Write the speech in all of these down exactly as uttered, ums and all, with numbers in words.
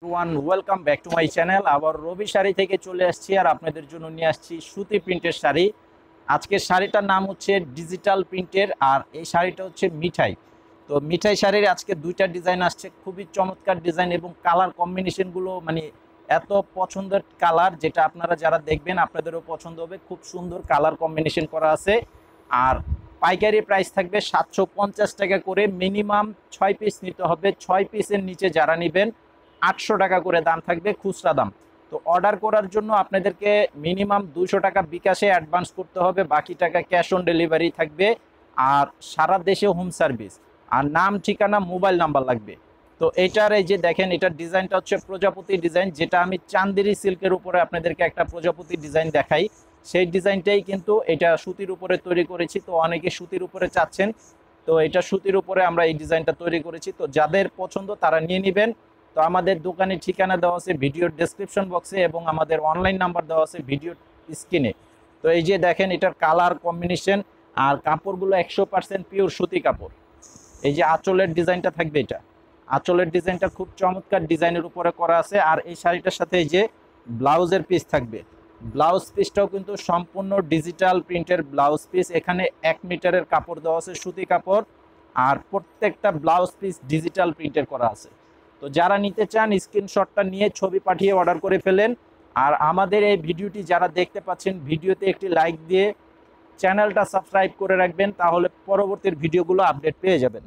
One welcome back to my channel. আবার রবি শাড়ি থেকে চলে আসছি আর আপনাদের জন্য নিয়ে আসছি সুতি প্রিন্টের শাড়ি। আজকের শাড়িটার নাম হচ্ছে ডিজিটাল প্রিন্টের, আর এই শাড়িটা হচ্ছে মিঠাই। তো মিঠাই শাড়ির আজকে দুইটা ডিজাইন আসছে, খুবই চমৎকার ডিজাইন এবং কালার কম্বিনেশনগুলো মানে এত পছন্দের কালার, যেটা আপনারা যারা দেখবেন আপনাদেরও পছন্দ হবে। খুব সুন্দর কালার কম্বিনেশন করা আছে। আর পাইকারি প্রাইস থাকবে সাতশো পঞ্চাশ টাকা করে, মিনিমাম ছয় পিস নিতে হবে। ছয় পিসের নিচে যারা নেবেন আটশো টাকা করে দাম থাকবে, খুচরা দাম। তো অর্ডার করার জন্য আপনাদেরকে মিনিমাম দুশো টাকা বিকাশে অ্যাডভান্স করতে হবে, বাকি টাকা ক্যাশ অন ডেলিভারি থাকবে। আর সারা দেশে হোম সার্ভিস, আর নাম ঠিকানা মোবাইল নাম্বার লাগবে। তো এটার এই যে দেখেন, এটার ডিজাইনটা হচ্ছে প্রজাপতি ডিজাইন, যেটা আমি চান্দেরি সিল্কের উপরে আপনাদেরকে একটা প্রজাপতি ডিজাইন দেখাই, সেই ডিজাইনটাই কিন্তু এটা সুতির উপরে তৈরি করেছি। তো অনেকে সুতির উপরে চাচ্ছেন, তো এটা সুতির উপরে আমরা এই ডিজাইনটা তৈরি করেছি। তো যাদের পছন্দ তারা নিয়ে নেবেন। তো আমাদের দোকানের ঠিকানা দেওয়া আছে ভিডিওর ডেসক্রিপশন বক্সে এবং আমাদের অনলাইন নাম্বার দেওয়া আছে ভিডিওর স্ক্রিনে। তো এই যে দেখেন, এটার কালার কম্বিনেশন আর কাপড়গুলো একশো পার্সেন্ট পিওর সুতি কাপড়। এই যে আঁচলের ডিজাইনটা থাকবে, এটা আঁচলের ডিজাইনটা খুব চমৎকার ডিজাইনের উপরে করা আছে। আর এই শাড়িটার সাথে এই যে ব্লাউজের পিস থাকবে, ব্লাউজ পিসটাও কিন্তু সম্পূর্ণ ডিজিটাল প্রিন্টের ব্লাউজ পিস। এখানে এক মিটারের কাপড় দেওয়া আছে, সুতি কাপড়, আর প্রত্যেকটা ব্লাউজ পিস ডিজিটাল প্রিন্টের করা আছে। তো যারা নিতে চান স্ক্রিনশটটা নিয়ে ছবি পাঠিয়ে অর্ডার করে ফেলেন। আর আমাদের এই ভিডিওটি যারা দেখতে পাচ্ছেন, ভিডিওতে একটি লাইক দিয়ে চ্যানেলটা সাবস্ক্রাইব করে রাখবেন, তাহলে পরবর্তী ভিডিওগুলো আপডেট পেয়ে যাবেন।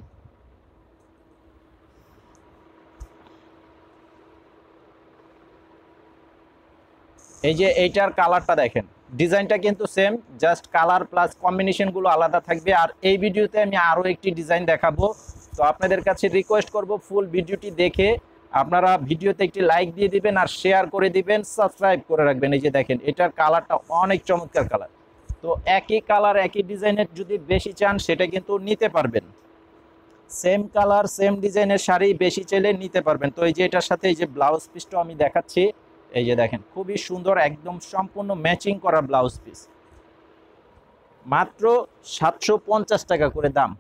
এই যে এইটার কালারটা দেখেন, ডিজাইনটা কিন্তু সেম, জাস্ট কালার প্লাস কম্বিনেশনগুলো আলাদা থাকবে। আর এই ভিডিওতে আমি আরও একটি ডিজাইন দেখাবো। তো আপনাদের কাছে রিকোয়েস্ট করব, ফুল ভিডিওটি দেখে আপনারা ভিডিওতে একটি লাইক দিয়ে দিবেন আর শেয়ার করে দিবেন, সাবস্ক্রাইব করে রাখবেন। এই যে দেখেন, এটার কালারটা অনেক চমৎকার কালার। তো একই কালার একই ডিজাইনের যদি বেশি চান সেটা কিন্তু নিতে পারবেন, সেম কালার সেম ডিজাইনের শাড়ি বেশি চাইলে নিতে পারবেন। তো এই যে এটার সাথে এই যে ব্লাউজ পিসটা আমি দেখাচ্ছি, এই যে দেখেন খুবই সুন্দর, একদম সম্পূর্ণ ম্যাচিং করা ব্লাউজ পিস, মাত্র সাতশো পঞ্চাশ টাকা করে দাম।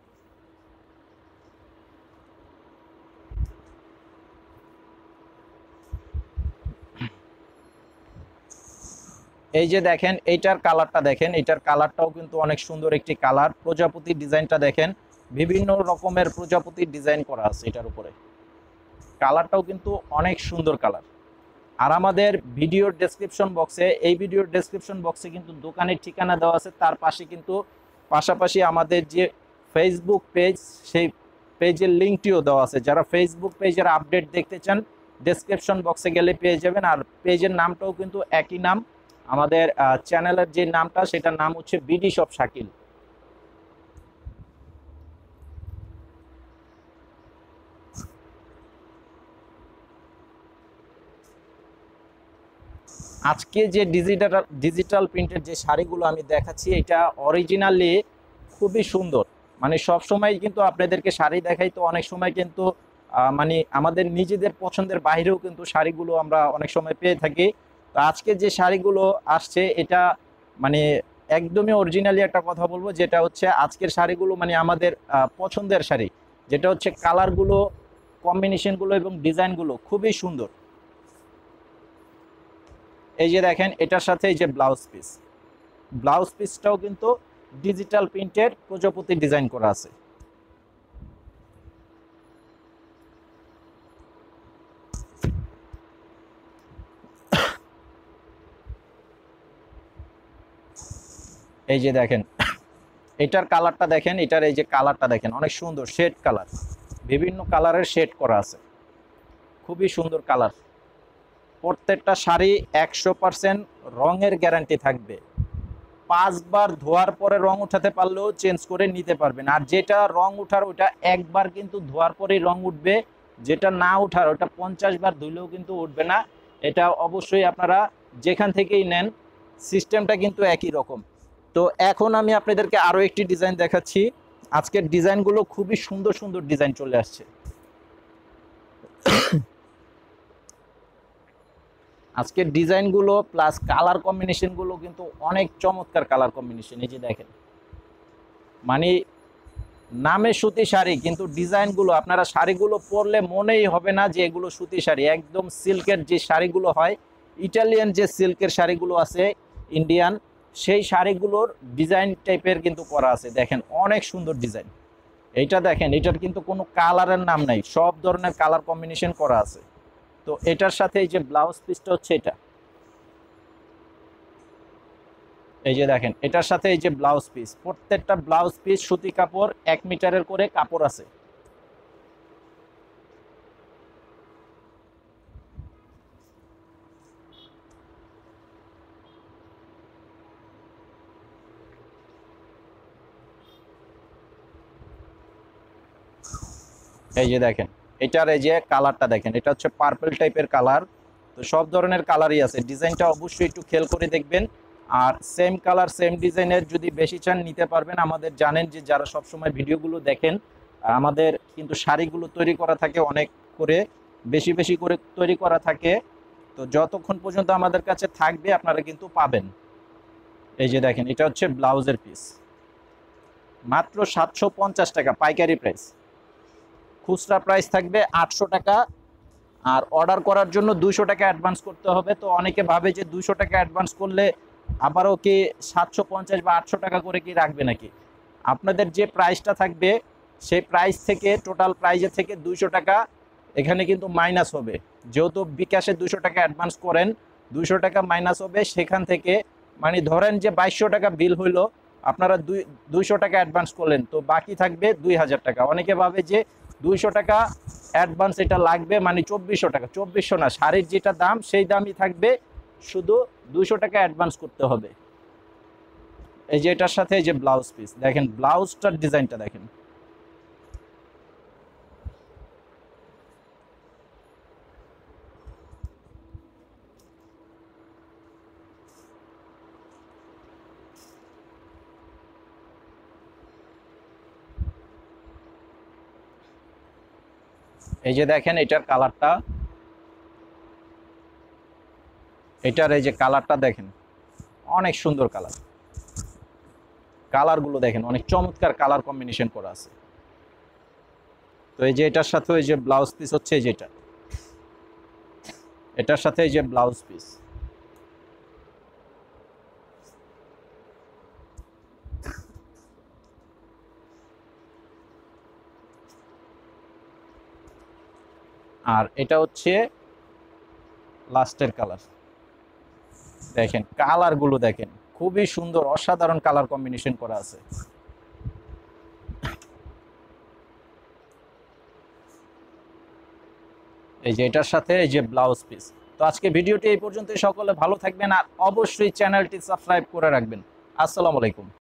এই যে দেখেন, এইটার কালারটা দেখেন, এইটার কালারটাও কিন্তু অনেক সুন্দর একটি কালার। প্রজাপতি ডিজাইনটা দেখেন, বিভিন্ন রকমের প্রজাপতি ডিজাইন করা আছে এটার উপরে, কালারটাও কিন্তু অনেক সুন্দর কালার। আর আমাদের ভিডিওর ডেসক্রিপশন বক্সে, এই ভিডিওর ডেসক্রিপশন বক্সে কিন্তু দোকানের ঠিকানা দেওয়া আছে, তার পাশে কিন্তু পাশাপাশি আমাদের যে ফেসবুক পেজ, সেই পেজের লিঙ্কটিও দেওয়া আছে। যারা ফেসবুক পেজের আপডেট দেখতে চান ডেসক্রিপশন বক্সে গেলে পেয়ে যাবেন। আর পেজের নামটাও কিন্তু একই নাম, আমাদের চ্যানেলের যে নামটা সেটার নাম হচ্ছে বিডি শপ শাকিল। আজকে যে ডিজিটাল ডিজিটাল প্রিন্টের যে শাড়িগুলো আমি দেখাচ্ছি, এটা অরিজিনালি খুবই সুন্দর। মানে সব সময় কিন্তু আপনাদেরকে শাড়ি দেখাই, তো অনেক সময় কিন্তু মানে আমাদের নিজেদের পছন্দের বাইরেও কিন্তু শাড়িগুলো আমরা অনেক সময় পেয়ে থাকি। তো আজকে যে শাড়িগুলো আসছে এটা মানে একদমই অরিজিনালি একটা কথা বলবো, যেটা হচ্ছে আজকের শাড়িগুলো মানে আমাদের পছন্দের শাড়ি, যেটা হচ্ছে কালারগুলো কম্বিনেশনগুলো এবং ডিজাইনগুলো খুবই সুন্দর। এই যে দেখেন, এটার সাথে এই যে ব্লাউজ পিস, ব্লাউজ পিসটাও কিন্তু ডিজিটাল প্রিন্টের প্রজাপতি ডিজাইন করা আছে। এই যে দেখেন, এটার কালারটা দেখেন, এটার এই যে কালারটা দেখেন, অনেক সুন্দর শেড কালার, বিভিন্ন কালারের শেড করা আছে, খুবই সুন্দর কালার। প্রত্যেকটা শাড়ি একশো পার্সেন্ট রঙের গ্যারান্টি থাকবে, পাঁচবার ধোয়ার পরে রং উঠাতে পারলেও চেঞ্জ করে নিতে পারবেন। আর যেটা রং উঠার ওটা একবার কিন্তু ধোয়ার পরেই রং উঠবে, যেটা না উঠার ওটা পঞ্চাশ বার ধুলেও কিন্তু উঠবে না। এটা অবশ্যই আপনারা যেখান থেকেই নেন সিস্টেমটা কিন্তু একই রকম। তো এখন আমি আপনাদেরকে আরও একটি ডিজাইন দেখাচ্ছি। আজকের ডিজাইনগুলো খুবই সুন্দর সুন্দর ডিজাইন চলে আসছে। আজকের ডিজাইনগুলো প্লাস কালার কম্বিনেশনগুলো কিন্তু অনেক চমৎকার কালার কম্বিনেশন। এই যে দেখেন, মানে নামে সুতি শাড়ি, কিন্তু ডিজাইনগুলো আপনারা শাড়িগুলো পরলে মনেই হবে না যে এগুলো সুতি শাড়ি। একদম সিল্কের যে শাড়িগুলো হয়, ইটালিয়ান যে সিল্কের শাড়িগুলো আছে ইন্ডিয়ান, সেই শাড়িগুলোর ডিজাইন টাইপের কিন্তু করা আছে। দেখেন অনেক সুন্দর ডিজাইন। এইটা দেখেন, এটার কিন্তু কোনো কালারের নাম নাই, সব ধরনের কালার কম্বিনেশন করা আছে। তো এটার সাথে এই যে ব্লাউজ পিসটা হচ্ছে এটা, এই যে দেখেন এটার সাথে এই যে ব্লাউজ পিস, প্রত্যেকটা ব্লাউজ পিস সুতি কাপড়, এক মিটারের করে কাপড় আছে। এই যে দেখেন এটার এই যে কালারটা দেখেন, এটা হচ্ছে পার্পল টাইপের কালার। তো সব ধরনের কালারই আছে, ডিজাইনটা অবশ্যই একটু খেয়াল করে দেখবেন। আর সেম কালার সেম ডিজাইনের যদি বেশি চান নিতে পারবেন। আমাদের জানেন যে যারা সব সময় ভিডিওগুলো দেখেন, আমাদের কিন্তু শাড়িগুলো তৈরি করা থাকে অনেক করে, বেশি বেশি করে তৈরি করা থাকে। তো যতক্ষণ পর্যন্ত আমাদের কাছে থাকবে আপনারা কিন্তু পাবেন। এই যে দেখেন এটা হচ্ছে ব্লাউজের পিস, মাত্র সাতশো পঞ্চাশ টাকা পাইকারি প্রাইস। খুচরা প্রাইস থাকবে আটশো টাকা, আর অর্ডার করার জন্য দুইশো টাকা অ্যাডভান্স করতে হবে। তো অনেকে ভাবে যে দুইশো টাকা অ্যাডভান্স করলে আবারও কি সাতশো পঞ্চাশ বা আটশো টাকা করে কি রাখবে নাকি? আপনাদের যে প্রাইসটা থাকবে সেই প্রাইস থেকে, টোটাল প্রাইজের থেকে দুইশো টাকা এখানে কিন্তু মাইনাস হবে। যেহেতু বিকাশে দুইশো টাকা অ্যাডভান্স করেন, দুইশো টাকা মাইনাস হবে সেখান থেকে। মানে ধরেন যে বাইশশো টাকা বিল হইলো, আপনারা দুই দুইশো টাকা অ্যাডভান্স করলেন, তো বাকি থাকবে দুই হাজার টাকা। অনেকে ভাবে যে দুইশো টাকা অ্যাডভান্স এটা লাগবে, মানে চব্বিশশো টাকা। চব্বিশশো না, শাড়ির যেটা দাম সেই দামই থাকবে, শুধু দুইশো টাকা অ্যাডভান্স করতে হবে। এই যে এটার সাথে এই যে ব্লাউজ পিস দেখেন, ব্লাউজটার ডিজাইনটা দেখেন। এই যে দেখেন এটার কালারটা, এটার এই যে কালারটা দেখেন, অনেক সুন্দর কালার। কালারগুলো দেখেন, অনেক চমৎকার কালার কম্বিনেশন করা আছে। তো এই যে এটার সাথে এই যে ব্লাউজ পিস হচ্ছে এই যেটা, এটার সাথে এই যে ব্লাউজ পিস। আর এটা হচ্ছে লাস্টের কালার। দেখেন কালারগুলো দেখেন, খুবই সুন্দর, অসাধারণ কালার কম্বিনেশন করা আছে। এই যে এটার সাথে এই যে ব্লাউজ পিস। তো আজকে ভিডিওটি এই পর্যন্তই। সকলে ভালো থাকবেন, আর অবশ্যই চ্যানেলটি সাবস্ক্রাইব করে রাখবেন। আসসালামু আলাইকুম।